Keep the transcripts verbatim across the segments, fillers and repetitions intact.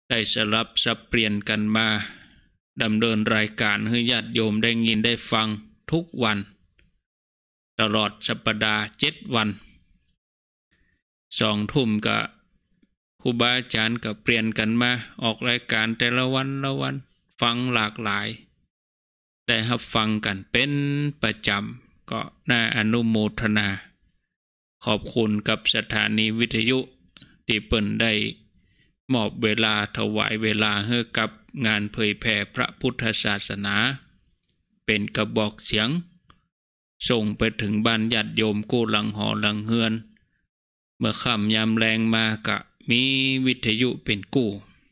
ได้สลับสับเปลี่ยนกันมาดำเนินรายการให้ญาติโยมได้ยินได้ฟังทุกวันตลอดสัปดาห์เจ็ดวันสองทุ่มก็ครูบาอาจารย์ก็เปลี่ยนกันมาออกรายการแต่ละวันละวันฟังหลากหลายได้รับฟังกันเป็นประจำก็น่าอนุโมทนาขอบคุณกับสถานีวิทยุที่เปิ่นได้มอบเวลาถวายเวลาให้กับงานเผยแผ่พระพุทธศาสนาเป็นกระบอกเสียงส่งไปถึงบ้านญาติโยมกู้หลังหอหลังเฮือนเมื่อค่ำยามแรงมากะมีวิทยุเป็นกู้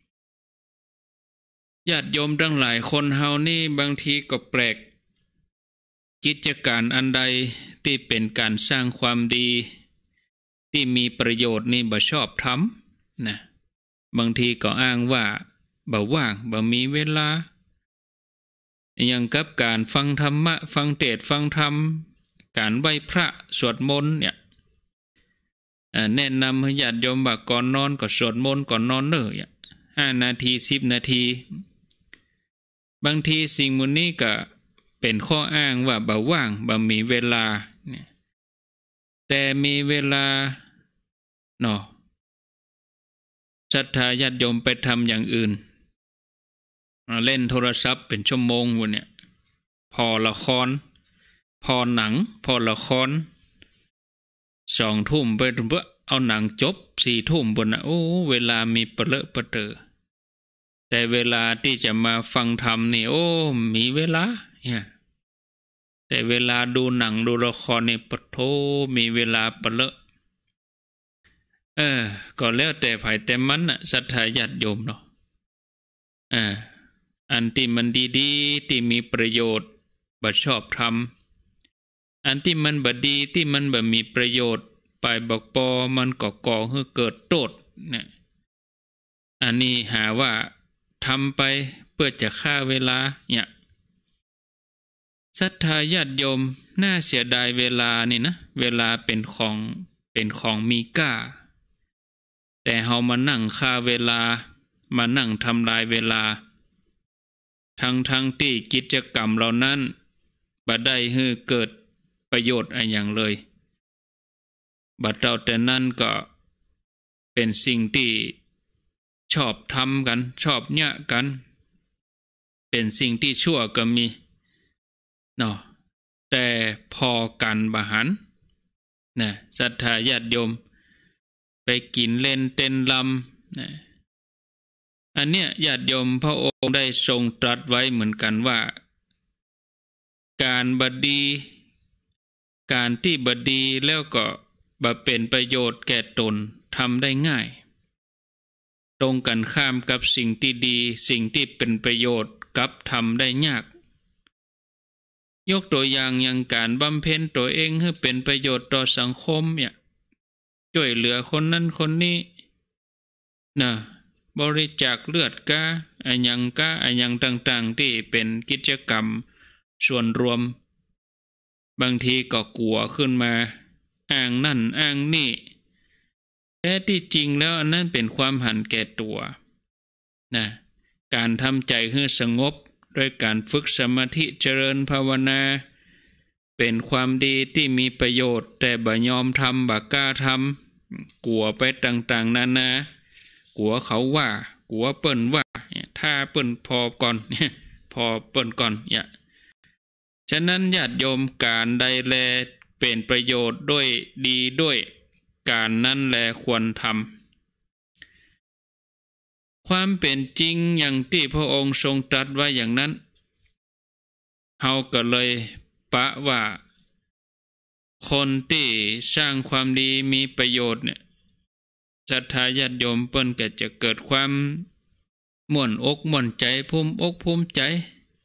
ญาติโยมทั้งหลายคนเฮานี่บางทีก็แปลกกิจการอันใดที่เป็นการสร้างความดีที่มีประโยชน์นี่บ่ชอบทำนะบางทีก็อ้างว่าบ่ว่างบ่มีเวลาอย่างกับการฟังธรรมะฟังเทศน์ฟังธรรมการไหว้พระสวดมนต์เนี่ยแนะนำให้ญาติโยมว่าก่อนนอนก็สวดมนต์ก่อนนอนเน้อห้านาทีสิบนาทีบางทีสิ่งมูลนี้ก็เป็นข้ออ้างว่าบ่ว่างบ่มีเวลาแต่มีเวลาเนาะศรัทธาญาติโยมไปทำอย่างอื่นเล่นโทรศัพท์เป็นชั่วโมงวันเนี่ยพอละครพอหนังพอละครสองทุ่มไปถึงเพื่อเอาหนังจบสี่ทุ่มบนนะโอ้เวลามีเปรอะเปเตอแต่เวลาที่จะมาฟังธรรมนี่โอ้มีเวลาเนี่ยแต่เวลาดูหนังดูละครนี่ปะโถมีเวลาเปรอะเออก็แล้วแต่ไผแต่มันน่ะศรัทธาญาติโยมเนาะอ่าอันที่มันดีๆที่มีประโยชน์บ่ชอบทำอันที่มันบ่ดีที่มันบ่มีประโยชน์ไปบอกปอมันก็ก่อให้เกิดโทษเนี่ยอันนี้หาว่าทำไปเพื่อจะฆ่าเวลาเนี่ยศรัทธาญาติโยมน่าเสียดายเวลานี่นะเวลาเป็นของเป็นของมีค่าแต่เฮามานั่งฆ่าเวลามานั่งทำลายเวลาทั้งทั้งที่กิจกรรมเหล่านั้นบ่ได้ให้เกิดประโยชน์อะไรอย่างเลยบัดเราแต่นั้นก็เป็นสิ่งที่ชอบทำกันชอบเนี่ยกันเป็นสิ่งที่ชั่วก็มีเนาะแต่พอกันบหันนะศรัทธาญาติโยมไปกินเล่นเต้นลำนะอันเนี้ยญาติโยมพระองค์ได้ทรงตรัสไว้เหมือนกันว่าการบดีการที่บดีแล้วก็บ่เป็นประโยชน์แก่ตนทำได้ง่ายตรงกันข้ามกับสิ่งที่ดีสิ่งที่เป็นประโยชน์กับทำได้ยากยกตัวอย่างอย่างการบำเพ็ญตัวเองให้เป็นประโยชน์ต่อสังคมเนี่ยช่วยเหลือคนนั้นคนนี้นะบริจาคเลือดกาอันยังกาอันยังต่างๆที่เป็นกิจกรรมส่วนรวมบางทีก็กลัวขึ้นมาอ้างนั่นอ้างนี่แต่ที่จริงแล้วอันนั้นเป็นความหันแก่ตัวนะการทำใจให้สงบด้วยการฝึกสมาธิเจริญภาวนาเป็นความดีที่มีประโยชน์แต่บ่ยอมทำบ่กล้าทำกลัวไปต่างๆนานากลัวเขาว่ากลัวเปิ้นว่าถ้าเปิ้นพอก่อนพอเปิ้นก่อนเนี่ยฉะนั้นญาติโยมการใดแลเป็นประโยชน์ด้วยดีด้วยการนั้นแลควรทำความเป็นจริงอย่างที่พระองค์ทรงตรัสไว้อย่างนั้นเฮาก็เลยปะว่าคนที่สร้างความดีมีประโยชน์เนี่ยศรัทธาญาติโยมเปิ้นก็จะเกิดความม่วนอกม่วนใจภูมิอกภูมิใจ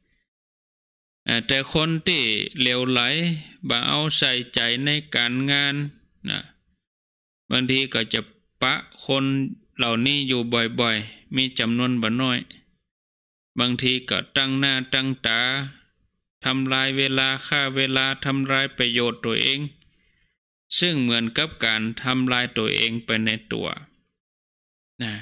แต่คนที่เหลวไหลบ่เอาใส่ใจในการงานนะบางทีก็จะปะคนเหล่านี้อยู่บ่อยๆมีจำนวนบ่น้อยบางทีก็ตั้งหน้าตั้งตาทำลายเวลาฆ่าเวลาทำลายประโยชน์ตัวเองซึ่งเหมือนกับการทำลายตัวเองไปในตัวนะ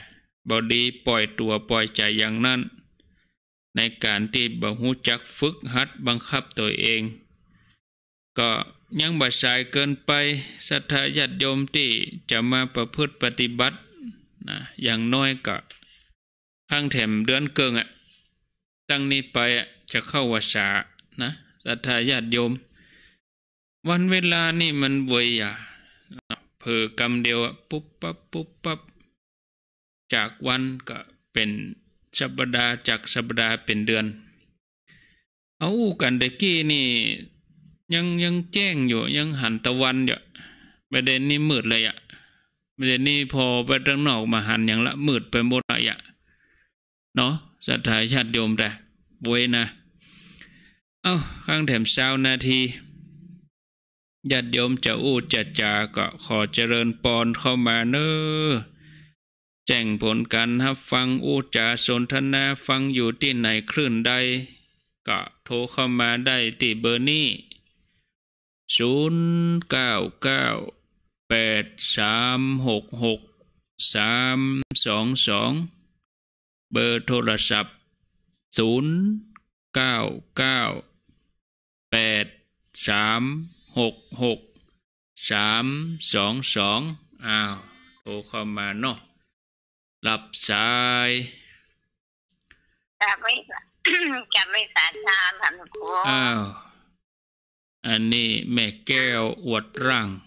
บอดีปล่อยตัวปล่อยใจอย่างนั้นในการที่บ่ฮู้จักฝึกหัดบังคับตัวเองก็ยังบ่สายเกินไปศรัทธาญาติโยมที่จะมาประพฤติปฏิบัตินะอย่างน้อยก็ข้างแถมเดือนเกิงอ่ะตั้งนี้ไปอ่ะจะเข้าวษานะศรัทธาญาติโยมวันเวลานี่มันไวอ่ะเผลอกำเดียวปุ๊บปั๊บปุ๊บปั๊บจากวันก็เป็นสัปดาห์จากสัปดาห์เป็นเดือนเอากันตะกี้นี่ยังยังแจ้งอยู่ยังหันตะวันอยู่ประเด็นนี้มืดเลยอ่ะประเด็นนี้พอไปทางนอกมาหันอย่างละมืดไปหมดเลยอ่ะเนาะศรัทธาญาติโยมแต่บวยนะเอ้าข้างแถมเช้านาทีญาติโยมจะอู้จะจาก็ขอเจริญปอนเข้ามาเนอแจ้งผลการรับฟังอู้จาสนทนาฟังอยู่ที่ไหนคลื่นใดก็โทรเข้ามาได้ที่เบอร์นี้ศูนย์เก้าเก้าแปดสามหกหกสามสองสองเบอร์โทรศัพท์ศูนย์เก้าเก้าแปดสามหกหกสามสองสองอ้าวโทรเข้ามาเนาะรับสายจะไม่จะไม่สาชาท่านครูอ้าวอันนี้แม่แก้วอวดร่าง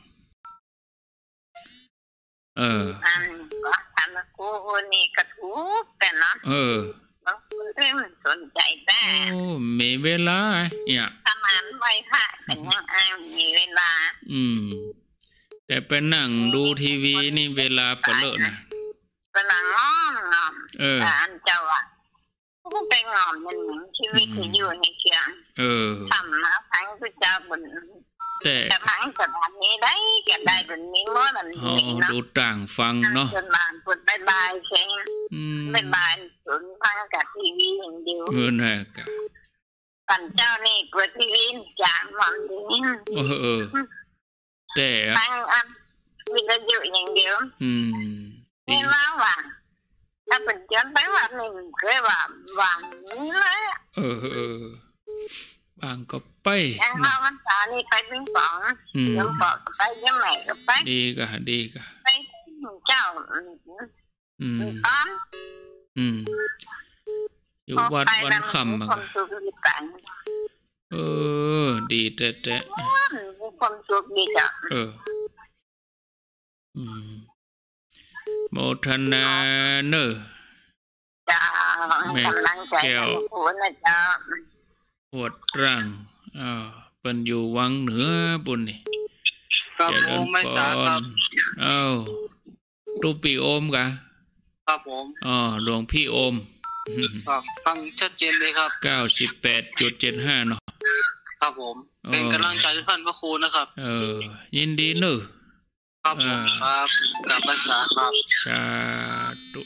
เอออันก็ท่านครูนี่กระทูกแต่เนาะเออไม่มันสนใจแต่โอ้มีเวลาเนี่ยทำงานไว้ค่ะแต่ยังอ้างมีเวลาอืมแต่ไปนั่งดูทีวีนี่เวลาเปลอะนะเวลาง้อมง้อมเอออันเจ้าอ่ะก็เป็นง้อมมันเหมือนชีวิตที่อยู่ในเชียงเออทำมาทั้งพระเจ้าบนแต่แต่ทั้งสถานนี้ได้แก่ได้บนนี้มั่วมันนี่เนาะดูต่างฟังเนาะจนบานพูดบายบายเช่นบายบายสุนฟังกับทีวีอย่างเดียวเออน่ะกะปันเจ้านี่เปิดทีวีจางมันดีเออเออแต่ฟังอันวิทยุอย่างเดียวอืมนี่ว่าว่าถ้าเป็นจนไปว่านี่เคยว่าว่านี่เลยเออเออบางก็ไปยังเอาวันสานี่ไปเป็นสองยังปอกไปยังแม่ก็ไปดีก็ดีก็ไปเจ้าอืมตอนอืมอยู่วัดวันคำอะเออดีแต่แต่ความสุขดีจ้ะเอออืมโมทนาเนอจ้ากำลังใจหัวนะจ้าปวดร่างอ่าเป็นอยู่วังเหนือปุ่นนี่ครับผมไม่สาครับเอ้ารูปปีโอมกะครับผมอ๋อหลวงพี่โอมครับฟังชัดเจนเลยครับเก้าสิบแปดจุดเจ็ดห้า เนาะครับผมเป็นกำลังใจทุกท่านพระครูนะครับเออยินดีเนอะครับผมครับกับภาษาครับสาธุ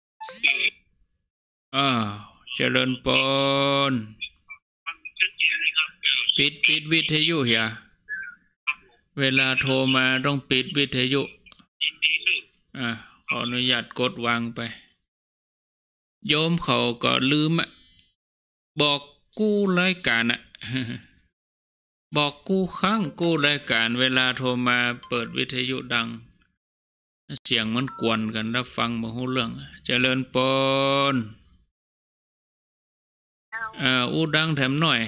อ้าวเจริญปนปิดปิดวิทยุอย่าเวลาโทรมาต้องปิดวิทยุอ่าขออนุญาตกดวางไปโยมเขาก็ลืมอ่ะบอกกู้รายการอ่ะบอกกู้ครั้งกู้รายการเวลาโทรมาเปิดวิทยุดังเสียงมันกวนกันรับฟังบ่ฮู้เรื่องเจริญปนอ่าอู้ดังแถมหน่อย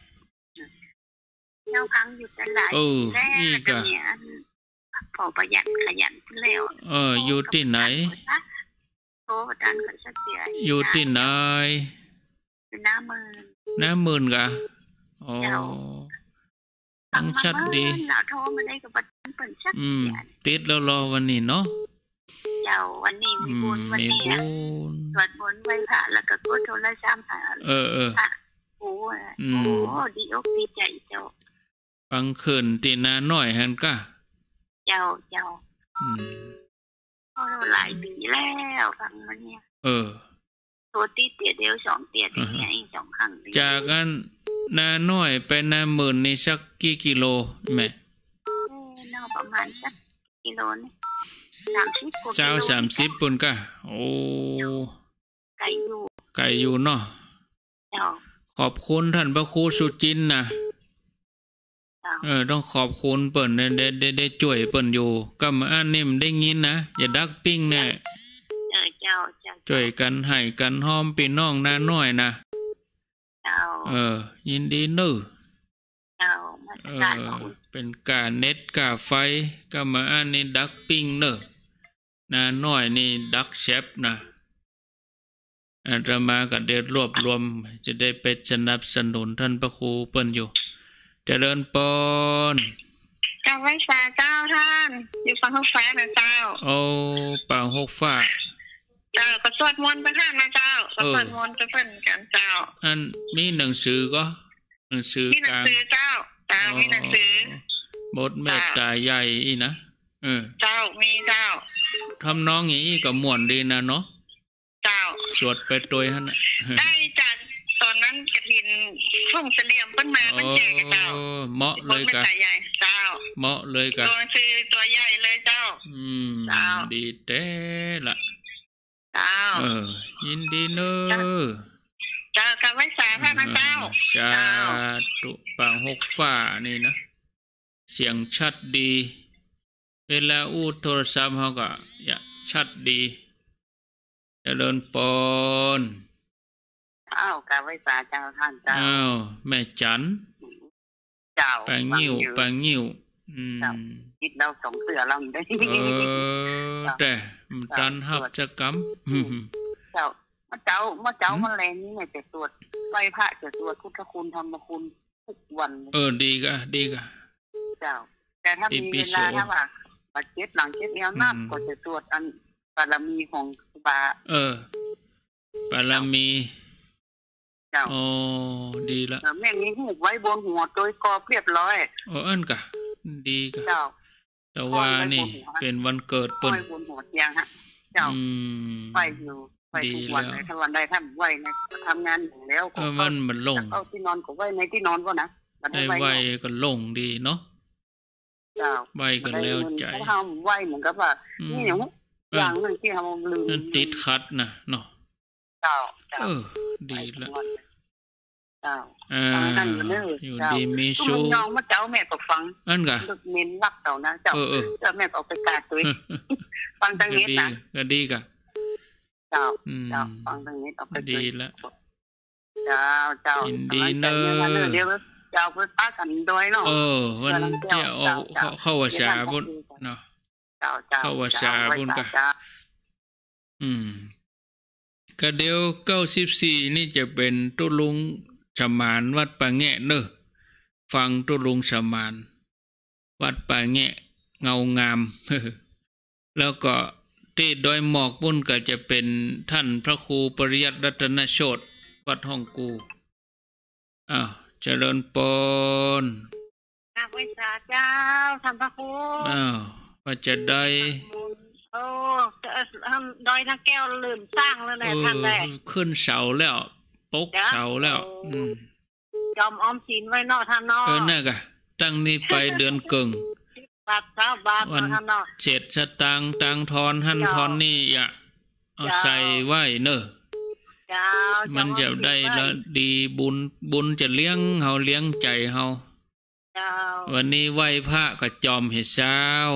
เจ้าพังอยู่ตลาดเออนี่ก็พอประหยัดขยันแล้วเอออยู่ที่ไหนโอ้อาจารย์ก็ชัดเจนอยู่ที่ไหนหน้ามือหน้ามืนกะอ๋อต้องชัดดีเราโทรมาได้กับอาจารย์เปิดชัดอืมติดแล้วรอวันนี้เนาะเจ้าวันนี้มีบุญวันนี้สวดมนต์ไหว้พระแล้วก็กดโทรศัพท์หาเออเออโอ้โอ้ดีอกดีใจเจ้าฟังคืนตีนาหน่อยหันกะเจ้าเจ้าอืมโอ้หลายปีแล้วฟังมาเนี่ยเออตัวตีเตียเดียวสองเตียตีเนี่ยสองครั้งจากนั้นนาหน่อยไปนาหมื่นนี่สักกี่กิโลแม่เออน่าประมาณสักกิโลนี่สามสิบกว่าเจ้าสามสิบปุ่นกะโอ้ไก่อยู่ไก่อยู่เนาะเจ้าขอบคุณท่านพระครูสุจินนะเออต้องขอบคุณเปิ่นได้ได้ได้ได้ช่วยเปิ่นอยู่ก็มาอันนี้มันได้ยินนะอย่าดักปิ้งแน่เออเจ้าเจ้าช่วยกันให้กันหอมพี่น้องน้าน้อยนะเจ้าเออยินดีเน้อเจ้าเออเป็นกาเน็ตกาไฟก็มาอันนี้ดักปิ้งเน้อน้าน้อยนี่ดักเชฟนะอาตมาก็ได้รวบรวมจะได้ไปสนับสนุนท่านพระครูเปิ้นอยู่เจริญปนเจ้าไว้สาเจ้าท่านอยู่ฝั่งหกฟ้านะเจ้าโอ้ป่าหกฟ้าเจ้าก็สวดมนต์ไปข้างนะเจ้าก็สวดมนต์ไปเพิ่นกันเจ้าอันมีหนังสือก็หนังสือกลางมีหนังสือเจ้าเจ้ามีหนังสือบทเมตตาใหญ่อีนะเออเจ้ามีเจ้าทำน้องอย่างนี้ก็ม่วนดีนะเนาะเจ้าสวดไปตัวหั่นน่ะได้จัดตอนนั้นกฐินทุ่งเสลี่ยมเพิ่นมาเพิ่นแจกเจ้าเหมาะเลยกะเจ้าเหมาะเลยกะตัวซื้อตัวใหญ่เลยเจ้าอืมดีแท้ล่ะเจ้าเออยินดีเน้อเจ้ากับไว้สาพระนะเจ้าสาธุป่าหกฟ้านี่นะเสียงชัดดีเวลาอู้โทรศัพท์เฮาก็อย่าชัดดีเจริญปนอ้าวกาไว้สาเจ้าท่านเจ้าอ้าวแม่จันเจ้าปางงิ้วปางงิ้วอืมคิดเราสองเสือลำได้เออแต่มันตันหับจะกำเจ้ามาเจ้ามาเจ้ามาแรงนี่เนี่ยจะตรวจไหว้พระจะตรวจพุทธคุณธรรมคุณทุกวันเออดีกะดีกะเจ้าแต่ถ้ามีเวลาถ้าว่าปัจเจ็ดหลังเจ็ดแนวนับก็จะตรวจอันบารมีของครูบาเออบารมีเจ้าโอ้ดีละแม่นี้หูไว้บนหัวโดยกอบเรียบร้อยโอ้อันกะดีกะเจ้าแต่ว่านี่เป็นวันเกิดเปิ้นไว้บนหัวเตียงฮะเจ้าไว้อยู่ไว้ทุกวันเลยถ้าวันใดท่านไว้นะทำงานอยู่แล้วก็มันมันลงเอาที่นอนก็ไว้ในที่นอนก็นะได้ไว้ก็ลงดีเนาะเจ้าไว้ก็แล้วใจทำไว้เหมือนกับว่านี่อย่างนึงที่ทำลืมติดขัดนะเนาะเจ้าเออดีละเจ้าอ่าอยู่ดีมีชู้น้องมาเจ้าแม่ก็ฟังอันกะเน้นรักเต่านะเจ้าเจ้าแม่ก็ไปกาตัวฟังทางนี้นะก็ดีกะเจ้าเจ้าฟังทางนี้ต่อไปดีละเจ้าเจ้าดีเนอะเดี๋ยวเจ้าไปป้ากันด้วยเนาะเออวันเจ้าเข้าวัชาบุญเนาะเข้าวัชาบุญกะอืมก็เดี๋ยวเก้าสิบสี่นี่จะเป็นตุลุงสมานวัดป่าแงะเนอะฟังตุลุงสมานวัดป่าแงะเงางามแล้วก็ที่ดอยหมอกบุญก็จะเป็นท่านพระครูปริยัติรัตนโชติวัดห้องกูอ้าวเจริญปนกราบไหว้สาเจ้าท่านพระครูอ้าวว่าจะได้โอ้ทำดอยนักแก้วลืมสร้างแล้วนะท่านแรกขึ้นเสาแล้วปกเสาแล้วอืมจอมออมสินไว้นอกท่านนอกเออน่ะกะตั้งนี้ไปเดือนเกิงบาทเก้าบาทวันท่านนอกเจ็ดสตางค์ตังทอนหั่นทอนนี่อย่าเอาใส่ไว้เนอะมันจะได้ละดีบุญบุญจะเลี้ยงเฮาเลี้ยงใจเฮาวันนี้ไหว้พระก็จอมเฮ็ดเช้า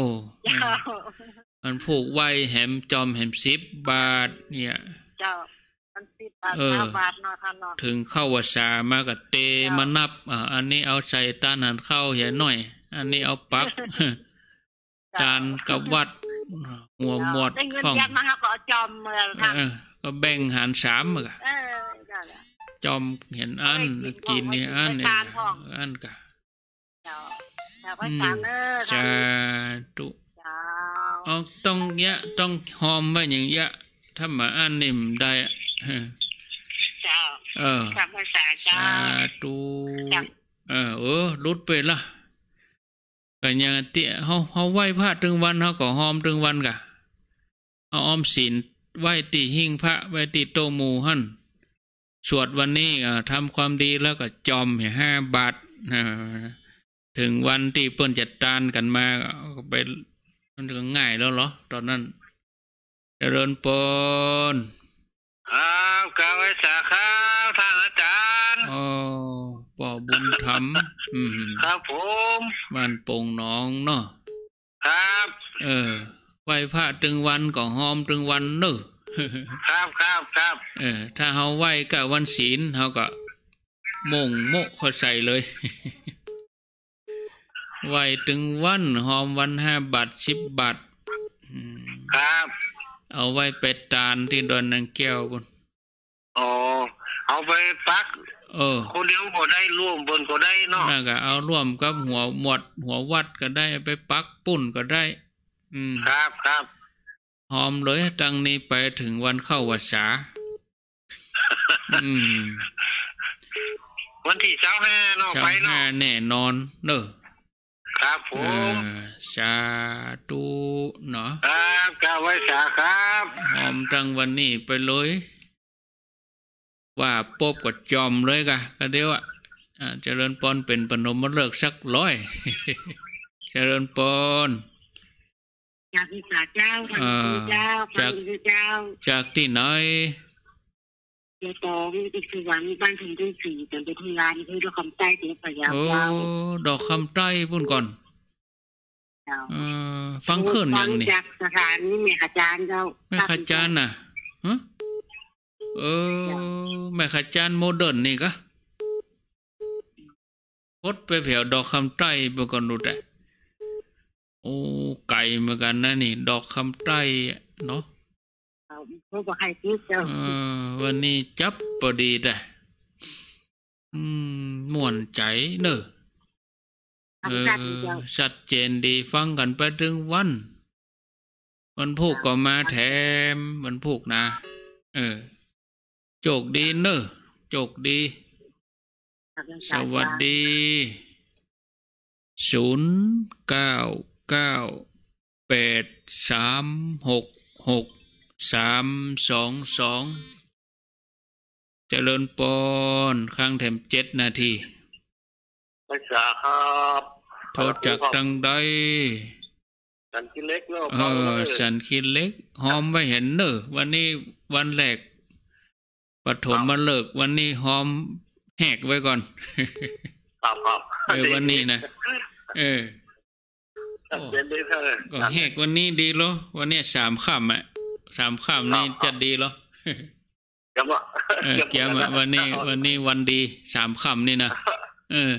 มันผูกไว้แหมจอมแหมสิบบาทเนี่ยเจ้ามันสิบบาทห้าบาทเนาะท่านเนาะถึงเข้าวสามาก็เตมานับอ่าอันนี้เอาใส่ตาหันเข้าเหี่ยหน่อยอันนี้เอาปักตานกับวัดหัวหมดท่องมาก็จอมเมืองท่านก็แบ่งหารสามอ่ะจอมเห็นอันกินนี่อันนี่อันกะเจ้าเจ้าพระสามเด้อสาธุเอาต้องเยอะต้องหอมไว้อย่างเยอะถ้ามาอ่านนิ่มได้เจ้าเออสาธุเออเออรุดไปละก็ยังเตี้ยเฮาเฮาไหว้พระถึงวันเฮาก็หอมถึงวันกะเอาออมศีลไหว้ติหิ้งพระไหว้ติโตหมู่หั่นสวดวันนี้อ่าทำความดีแล้วก็จอมให้ห้าบาทถึงวันที่เปิ้นจัดการกันมาก็ไปมันก็ง่ายแล้วเหรอตอนนั้นเจริญปนครับกาไว้สาครับท่านอาจารย์อ๋อป่อบุญธรรมอืมครับผมบ้านโป่งหนองเนาะครับเออไหว้พระตึงวันก็หอมตึงวันเนอะครับครับครับเออถ้าเฮาไหว้ก็วันศีลเฮาก็ม่งโมะเข้าใส่เลยไหว้ตึงวันหอมวันห้าบาทสิบบาทครับเอาไว้เป็ดตาลที่ดอนนางแก้วพุ่นอ๋อเอาไปปักเออคนเดียวก็ได้ร่วมบนก็ได้เนาะน่าก็เอาร่วมกับหัวหมวดหัววัดก็ได้ไปปักปุ่นก็ได้อืมครับครับหอมเลยตั้งนี้ไปถึงวันเข้าพรรษาอืมวันที่ยี่สิบห้าเนาะไปเนาะยี่สิบห้าแน่นอนเด้อครับผมสาธุเนาะครับกาไว้สาครับหอมตั้งวันนี้ไปเลยว่าปบกับจอมเลยกะก็เดี๋ยวอ่ะเจริญปอนเป็นปนมฤกษ์สักร้อยเจริญปอนจากพิสาเจ้าพระเจ้าพระเจ้าจากที่ไหนเจ้าตองอีกสี่วันบ้านถึงที่สี่แต่ไปทำงานที่ดอกคำใต้ที่พะเยาเจ้าโอ้ดอกคำใต้พุ่นก่อนเออฟังขึ้นอย่างนี้จากสถานีแม่ขจารเจ้าแม่ขจารน่ะฮะเออแม่ขจารโมเดิร์นนี่กะพดไปแผ่วดอกคำใต้ไปก่อนดูแต่โอ้ไก่เหมือนกันนะนี่ดอกคำใต้เนาะเขาบอกให้คิดเจ้าวันนี้จับพอดีแต่อืมม่วนใจเนอะเออชัดเจนดีฟังกันไปถึงวันวันพูกก็มาแถมวันพูกนะเออโชคดีเนอะโชคดีสวัสดีศูนย์เก้าเก้าแปดสามหกหกสามสองสองเจริญปอนข้างแถมเจ็ดนาทีภาษาครับโทษจากตังใดสันคิเล็กเนาะเออสันคิเล็กหอมไม่เห็นเนอะวันนี้วันแรกปฐมมาเลิกวันนี้หอมแหกไว้ก่อนครับครับเออวันนี้นะเออก็แหกวันนี้ดีเหรอวันนี้สามค่ำอ่ะสามค่ำนี่จะดีเหรอเกี่ยวเออเกี่ยวมาวันนี้วันนี้วันดีสามค่ำนี่นะเออ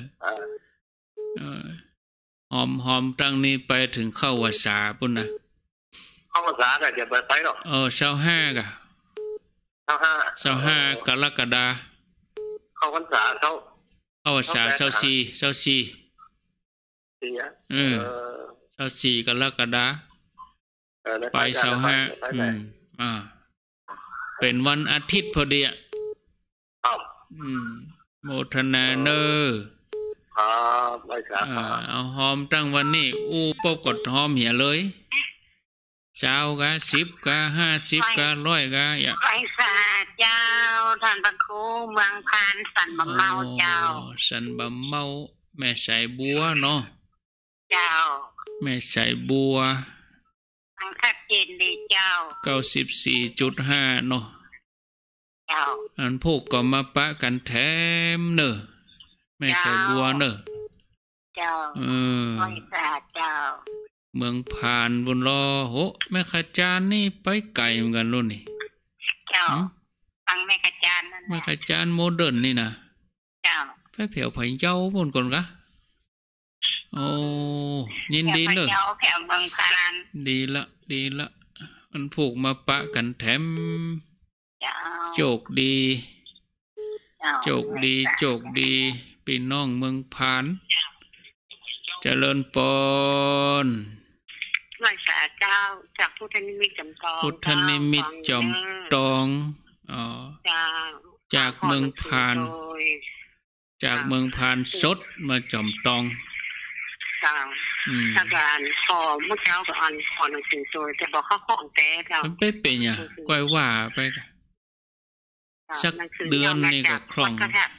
หอมหอมตั้งนี้ไปถึงเข้าวัษาปุ่นนะเข้าวัษาก็จะไปไปหรอกเออเช้าห้ากะเช้าห้าเช้าห้ากรกฎาเข้าวัษาเข้าเข้าวัษาเช้าสี่เช้าสี่เออเช้าสี่กรกฎาไปเช้าห้าอืมอ่าเป็นวันอาทิตย์พอดีอ่ะอืมโมทนาเนอร์ครับไม่ครับเอาหอมตั้งวันนี้อู้ปบกดหอมเหี่ยเลยเจ้ากะสิบกะห้าสิบกะร้อยกะอย่าไปสาเจ้าท่านพระครูเมืองพานสันบะเมาเจ้าสันบะเมาแม่ใส่บัวเนาะเจ้าแม่ใส่บัวฟังชัดเจนดีเจ้าเก้าสิบสี่จุดห้าเนาะเจ้าอันพวกก็มาปะกันแถมเนอะแม่ใส่บัวเนอะเจ้าเออไม่สาเจ้าเมืองผ่านบนรอโหแม่ขจารนี่ไปไกลเหมือนกันรุ่นนี่เจ้าฟังแม่ขจารนั่นแม่ขจารโมเดิร์นนี่นะเจ้าไปเผียวไผ่เจ้าบนก่อนกะโอ้ยินดีเนอะแผ่วเมืองพานดีละดีละอันผูกมาปะกันแถมโชคดีโชคดีโชคดีพี่น้องเมืองพานเจริญปอนไหว้สาเจ้าจากพุทธนิมิตจำตองพุทธนิมิตจอมตองอ๋อจากเมืองพานจากเมืองพานสดมาจอมตองถ้าการพอเมื่อเช้าก็อ่านขอหนังสือตัวแต่บอกเขาของแต่เจ้ามันไปเป็นอย่างก้อยว่าไปสักเดือนนี่ก็คล่อง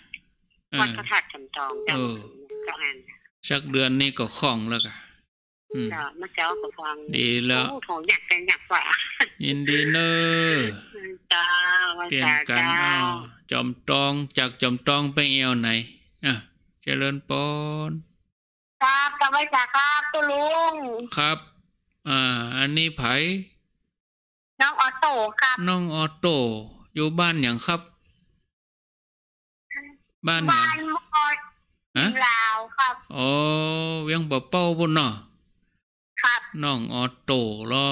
วัดพระธาตุจำตองเจ้าสักเดือนนี่ก็คล่องแล้วกันจ้ามาเจ้าก็ฟังดีแล้วโอ้โหอยากแต่อยากว่ายินดีเนอจ้าเปลี่ยนกันอ้าวจอมตองจากจอมตองไปเอวไหนอ่ะเจริญปนครับกลับไปจ้าครับตุลุงครับอ่าอันนี้ไผน้องออโต้ครับน้องออโต้อยู่บ้านอย่างครับบ้านบ้านมอดฮะลาวครับอ๋อเวียงบ่เป้าพุ่นเนาะครับน้องออโต้รอ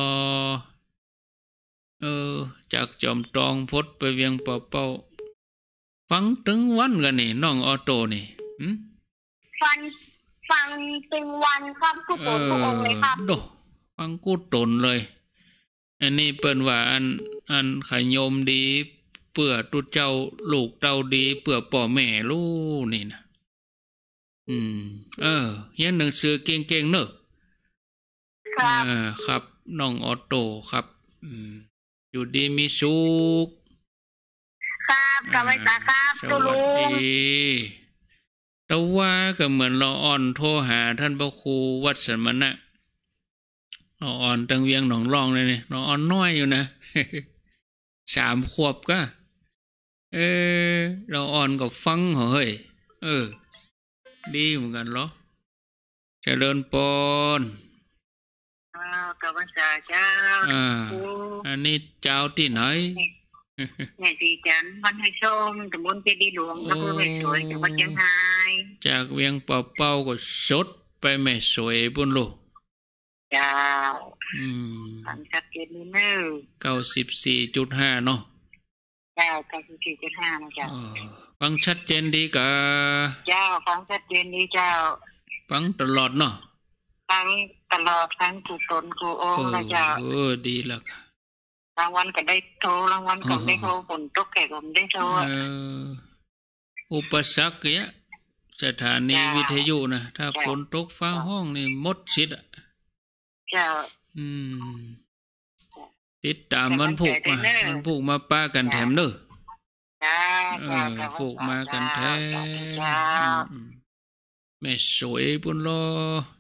เออจากจอมตองพดไปเวียงบ่เป้าฟังถึงวันกันนี่น้องออโต้นี่หึฟังฟังถึงวันครับทุกคนทุกองเลยครับโดฟังกูตนเลยอันนี้เปิ้นว่าอันอันขยมดีเปื่อตุเจ้าลูกเต้าดีเปื่อป่อแม่ลูกนี่นะอืมเออเรียนหนังสือเก่งๆเนอะครับอ่าครับน้องออโต้ครับอืมอยู่ดีมีสุขครับกลับไปจ้าครับตุลุงสวัสดีแต่ว่าก็เหมือนเราอ่อนโทรหาท่านพระครูวัดสมณะเราอ่อนตังเวียงหนองรองเลยนี่เราอ่อนน้อยอยู่นะ สามขวบก็เออเราอ่อนก็ฟังเฮ้ยเออดีเหมือนกันเหรอเจริญปนอ้าวกลับมาจ้าเจ้าอ่าอันนี้เจ้าที่ไหนแม่ดีจันวันให้ชมตำบลเจดีย์หลวงอำเภอแม่สวยจังหวัดเชียงรายจากเวียงเป่าเป่าก็สดไปแม่สวยบุญลูกเจ้าอืมฟังชัดเจนนี่เน้อเก้าสิบสี่จุดห้า เนาะเจ้า เก้าสิบสี่จุดห้า นะเจ้าฟังชัดเจนดีกะเจ้าฟังชัดเจนดีเจ้าฟังตลอดเนาะฟังตลอดทั้งกูตนกูโอ้นะเจ้าเออดีแล้วค่ะรางวัลก็ได้โทรรางวัลก็ได้โทรฝนตกแก่ก็ได้โทรเอออุปสรรคเนี้ยสถานีวิทยุนะถ้าฝนตกฟ้าห้องนี่หมดสิทธิ์อ่ะเจ้าอืมติดตามวันผูกมาวันผูกมาป้ากันแถมเด้อเออผูกมากันแถมแม่สวยปุ่นรอ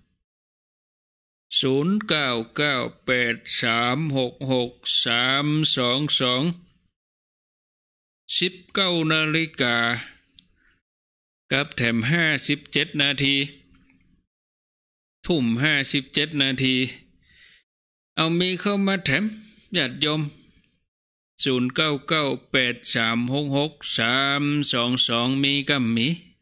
ศูนย์เก้าเก้าแปดสามหกหกสามสองสองสิบเก้านาฬิกากับแถมห้าสิบเจ็ดนาทีทุ่มห้าสิบเจ็ดนาทีเอามีเข้ามาแถมญาติโยมศูนย์เก้าเก้าแปดสามหกหกสามสองสองมีกับมี